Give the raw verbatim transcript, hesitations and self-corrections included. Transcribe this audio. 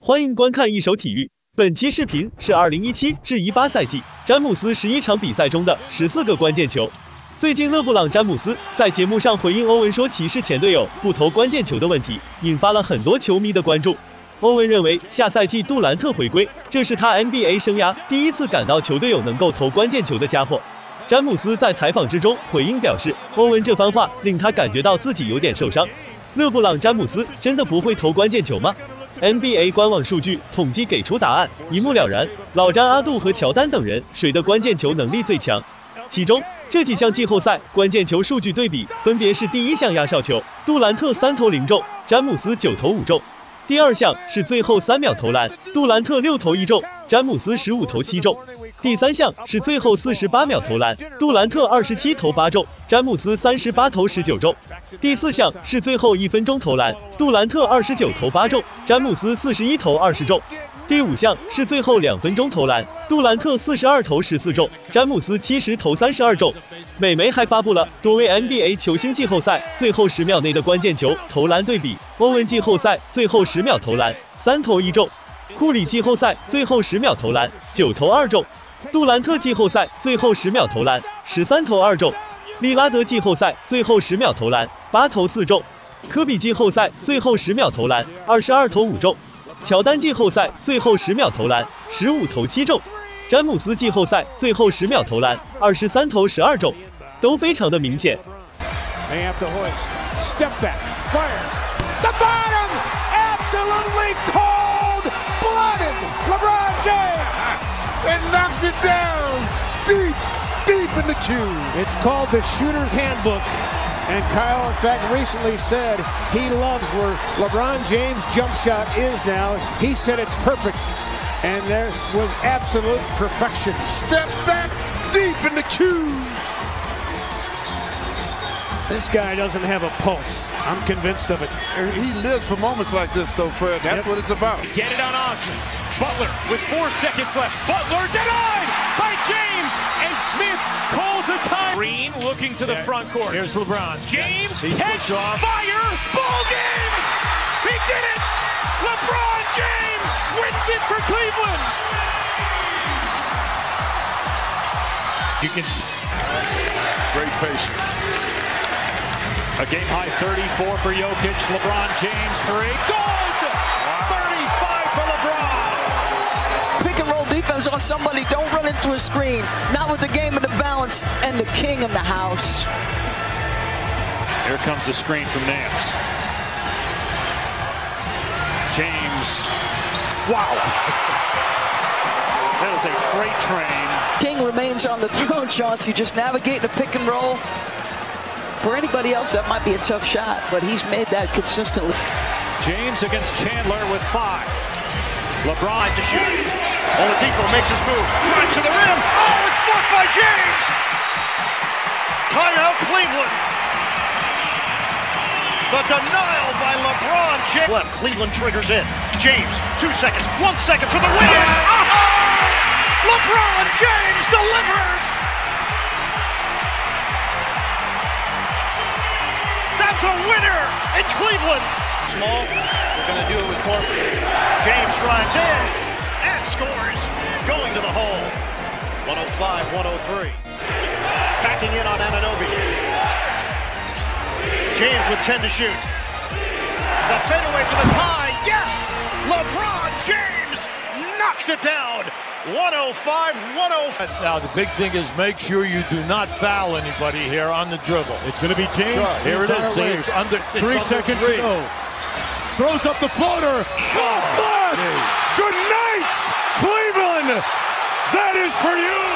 欢迎观看一手体育。本期视频是二零一七至一八赛季詹姆斯十一场比赛中的十四个关键球。最近勒布朗詹姆斯在节目上回应欧文说骑士前队友不投关键球的问题，引发了很多球迷的关注。欧文认为下赛季杜兰特回归，这是他 N B A 生涯第一次感到球队友能够投关键球的家伙。詹姆斯在采访之中回应表示，欧文这番话令他感觉到自己有点受伤。勒布朗詹姆斯真的不会投关键球吗？N B A 官网数据统计给出答案，一目了然。老詹、阿杜和乔丹等人谁的关键球能力最强？其中这几项季后赛关键球数据对比分别是：第一项压哨球，杜兰特三投零中，詹姆斯九投五中；第二项是最后三秒投篮，杜兰特六投一中，詹姆斯十五投七中；第三项是最后四十八秒投篮，杜兰特二十七投八中，詹姆斯三十八投十九中；第四项是最后一分钟投篮，杜兰特二十九投八中，詹姆斯四十一投二十中；第五项是最后两分钟投篮，杜兰特四十二投十四中，詹姆斯七十投三十二中。美媒还发布了多位 N B A 球星季后赛最后十秒内的关键球投篮对比。欧文季后赛最后十秒投篮三投一中，库里季后赛最后十秒投篮九投二中，杜兰特季后赛最后十秒投篮十三投二中，利拉德季后赛最后十秒投篮八投四中，科比季后赛最后十秒投篮二十二投五中，乔丹季后赛最后十秒投篮十五投七中，詹姆斯季后赛最后十秒投篮二十三投十二中，都非常的明显。 The bottom! Absolutely cold-blooded! LeBron James! And knocks it down! Deep, deep in the cue! It's called the Shooter's Handbook. And Kyle, in fact, recently said he loves where LeBron James' jump shot is now. He said it's perfect. And this was absolute perfection. Step back deep in the cues! This guy doesn't have a pulse. I'm convinced of it. He lives for moments like this, though, Fred. That's yep. what it's about. Get it on Osman. Butler with four seconds left. Butler denied by James. And Smith calls a time. Green looking to the yeah. front court. Here's LeBron. James catch, fire, ball game. He did it. LeBron James wins it for Cleveland. You can see. Great patience. A game-high thirty-four for Jokic. LeBron James, three. Gold! thirty-five for LeBron. Pick and roll defense on somebody. Don't run into a screen. Not with the game in the balance and the king in the house. Here comes the screen from Nance. James. Wow. That is a freight train. King remains on the throne, Chauncey. Just navigate the pick and roll. For anybody else, that might be a tough shot, but he's made that consistently. James against Chandler with five. LeBron to shoot. Oladipo makes his move. Drives to the rim. Oh, it's blocked by James. Timeout Cleveland. The denial by LeBron James. Left. Cleveland triggers in. James, two seconds. One second for the win. Oh! LeBron James delivers. That's a winner in Cleveland. Small, we're going to do it with Corey. James drives in and scores, going to the hole. one oh five one oh three. Backing in on Anunoby. James with ten to shoot. The fadeaway for the tie. Yes! LeBron James knocks it down. one oh five one oh five. Now, the big thing is make sure you do not foul anybody here on the dribble. It's going to be James. Sure. Here it is. See, it's under it's three under seconds three. to go. Throws up the floater. Oh, good night, Cleveland. That is for you.